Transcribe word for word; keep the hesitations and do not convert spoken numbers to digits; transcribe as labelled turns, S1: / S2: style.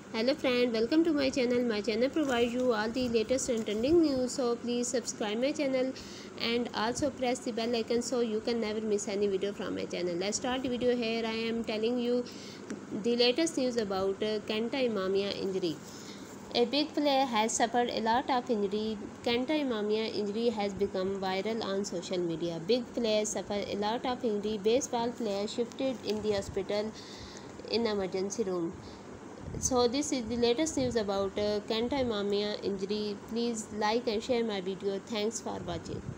S1: Hello friend, welcome to my channel. My channel provides you all the latest and trending news, so please subscribe my channel and also press the bell icon so you can never miss any video from my channel. Let's start the video. Here I am telling you the latest news about uh, Kenta Imamiya injury. A big player has suffered a lot of injury. Kenta Imamiya injury has become viral on social media. Big players suffer a lot of injury. Baseball player shifted in the hospital in emergency room. So this is the latest news about uh, Kenta Imamiya injury. Please like and share my video. Thanks for watching.